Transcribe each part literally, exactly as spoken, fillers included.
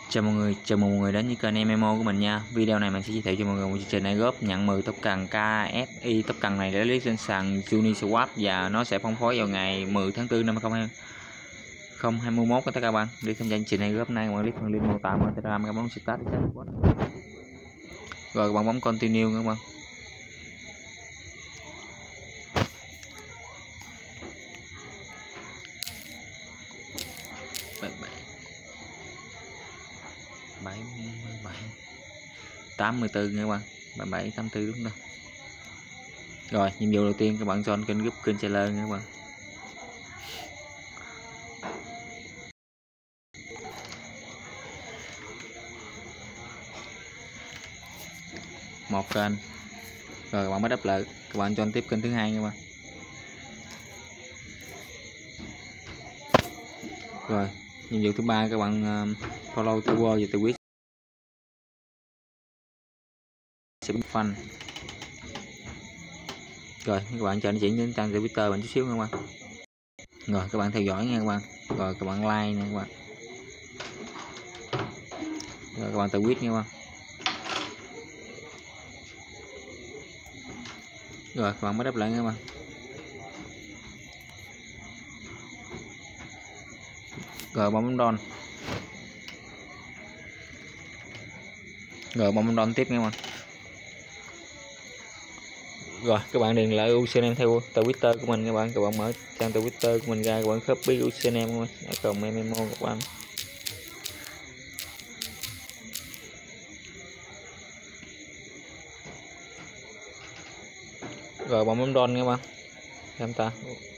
Chào mọi người, chào mừng mọi người đến với kênh em em o của mình nha. Video này mình sẽ giới thiệu cho mọi người một chương trình airdrop nhận mười top cần ca ép i. Top cần này để lấy trên sàn Uniswap và nó sẽ phân phối vào ngày mười tháng tư năm hai không hai mốt các các bạn. Đi tham gia chương trình airdrop này, mọi click phần link mô tả ở Telegram các bạn start để rồi các bạn bấm continue các bạn. bảy mươi bảy tám mươi tư nha các bạn, bảy mươi bảy tám mươi tư đúng không? Rồi nhiệm vụ đầu tiên các bạn join kênh group kênh trailer nha các bạn. Một kênh rồi các bạn bắt đắp lại, các bạn join tiếp kênh thứ hai nha các bạn. Rồi nhiệm vụ thứ ba các bạn uh, follow Twitter và Twitch sẽ bị fan. Rồi các bạn chờ nó chuyển đến trang Twitter bạn chút xíu nha các bạn. Rồi các bạn theo dõi nha các bạn. Rồi các bạn like nha các bạn. Rồi các bạn tweet nha các bạn. Rồi các bạn mới đáp lại nha các bạn. Rồi bấm don. Rồi bấm don tiếp nha các bạn. Rồi các bạn điền lại username theo Twitter của mình các bạn. Các bạn mở trang Twitter của mình ra, các bạn copy username của mình ở cùng em em o các bạn. Rồi bấm don các bạn. Em ta.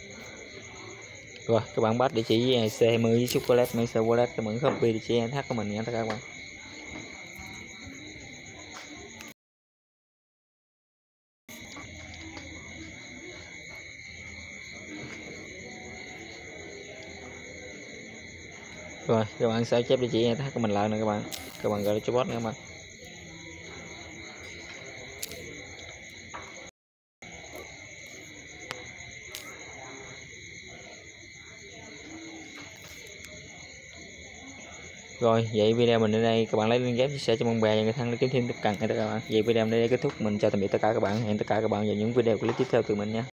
Rồi các bạn bắt địa chỉ C hai mươi với chocolate Mesa Wallet, các bạn copy địa chỉ en hát của mình nha các bạn. Rồi các bạn sẽ chép địa chỉ en hát của mình lại nè các bạn. Các bạn gọi cho bot nha các bạn. Rồi vậy video mình đến đây, các bạn lấy link ghép chia sẻ cho bạn bè và người thân để kiếm thêm tiếp cận các bạn. Vậy video đến đây kết thúc, mình chào tạm biệt tất cả các bạn, hẹn tất cả các bạn vào những video clip tiếp theo từ mình nha.